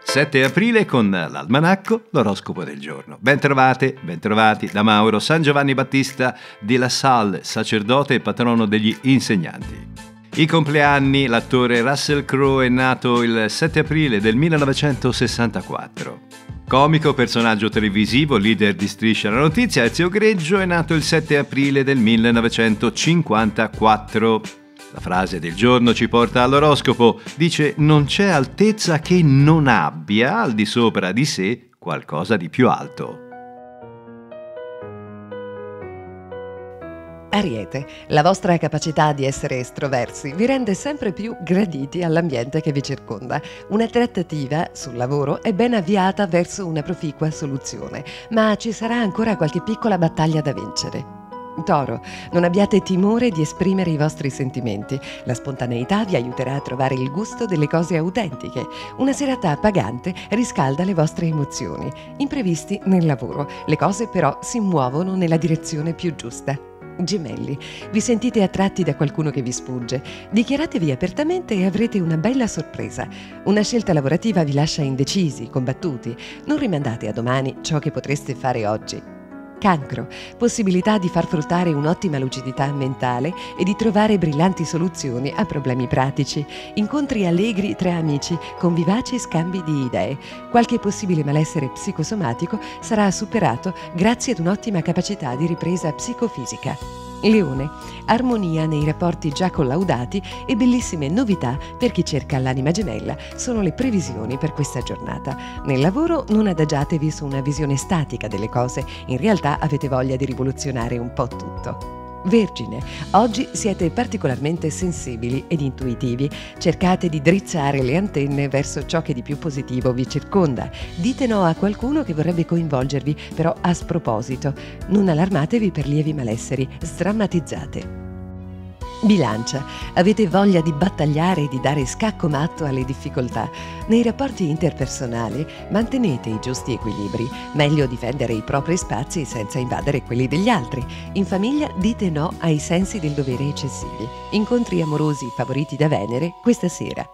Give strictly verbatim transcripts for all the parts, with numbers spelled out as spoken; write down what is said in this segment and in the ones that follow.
sette aprile con l'Almanacco, l'oroscopo del giorno. Bentrovate, bentrovati da Mauro San Giovanni Battista di La Salle, sacerdote e patrono degli insegnanti. I compleanni: l'attore Russell Crowe è nato il sette aprile del millenovecentosessantaquattro. Comico, personaggio televisivo, leader di Striscia la Notizia, Ezio Greggio è nato il sette aprile del millenovecentocinquantaquattro. La frase del giorno ci porta all'oroscopo. Dice: non c'è altezza che non abbia al di sopra di sé qualcosa di più alto. Ariete, la vostra capacità di essere estroversi vi rende sempre più graditi all'ambiente che vi circonda. Una trattativa sul lavoro è ben avviata verso una proficua soluzione, ma ci sarà ancora qualche piccola battaglia da vincere. Toro, non abbiate timore di esprimere i vostri sentimenti. La spontaneità vi aiuterà a trovare il gusto delle cose autentiche. Una serata appagante riscalda le vostre emozioni. Imprevisti nel lavoro. Le cose però si muovono nella direzione più giusta. Gemelli, vi sentite attratti da qualcuno che vi sfugge. Dichiaratevi apertamente e avrete una bella sorpresa. Una scelta lavorativa vi lascia indecisi, combattuti. Non rimandate a domani ciò che potreste fare oggi. Cancro, possibilità di far fruttare un'ottima lucidità mentale e di trovare brillanti soluzioni a problemi pratici. Incontri allegri tra amici con vivaci scambi di idee. Qualche possibile malessere psicosomatico sarà superato grazie ad un'ottima capacità di ripresa psicofisica. Leone, armonia nei rapporti già collaudati e bellissime novità per chi cerca l'anima gemella sono le previsioni per questa giornata. Nel lavoro non adagiatevi su una visione statica delle cose, in realtà avete voglia di rivoluzionare un po' tutto. Vergine, oggi siete particolarmente sensibili ed intuitivi. Cercate di drizzare le antenne verso ciò che di più positivo vi circonda. Dite no a qualcuno che vorrebbe coinvolgervi, però a sproposito. Non allarmatevi per lievi malesseri, sdrammatizzate. Bilancia, avete voglia di battagliare e di dare scacco matto alle difficoltà. Nei rapporti interpersonali mantenete i giusti equilibri, meglio difendere i propri spazi senza invadere quelli degli altri. In famiglia dite no ai sensi del dovere eccessivi. Incontri amorosi favoriti da Venere questa sera.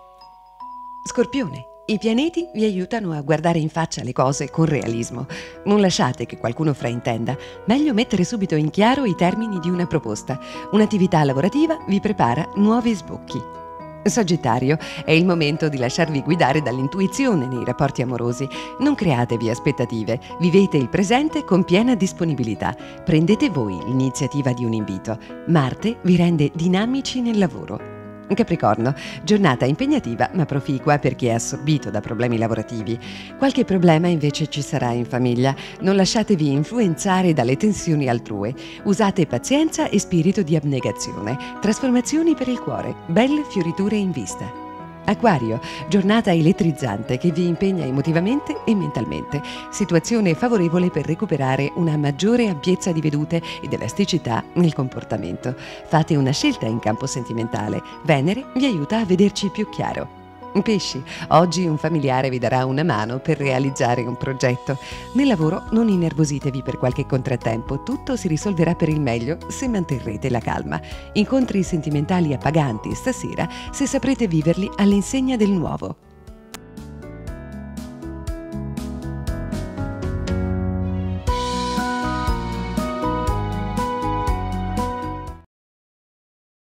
Scorpione, i pianeti vi aiutano a guardare in faccia le cose con realismo. Non lasciate che qualcuno fraintenda. Meglio mettere subito in chiaro i termini di una proposta. Un'attività lavorativa vi prepara nuovi sbocchi. Sagittario, è il momento di lasciarvi guidare dall'intuizione nei rapporti amorosi. Non createvi aspettative, vivete il presente con piena disponibilità. Prendete voi l'iniziativa di un invito. Marte vi rende dinamici nel lavoro. Capricorno, giornata impegnativa ma proficua per chi è assorbito da problemi lavorativi. Qualche problema invece ci sarà in famiglia. Non lasciatevi influenzare dalle tensioni altrui. Usate pazienza e spirito di abnegazione. Trasformazioni per il cuore, belle fioriture in vista. Acquario, giornata elettrizzante che vi impegna emotivamente e mentalmente. Situazione favorevole per recuperare una maggiore ampiezza di vedute ed elasticità nel comportamento. Fate una scelta in campo sentimentale. Venere vi aiuta a vederci più chiaro. Pesci, oggi un familiare vi darà una mano per realizzare un progetto. Nel lavoro non innervositevi per qualche contrattempo, tutto si risolverà per il meglio se manterrete la calma. Incontri sentimentali appaganti stasera se saprete viverli all'insegna del nuovo.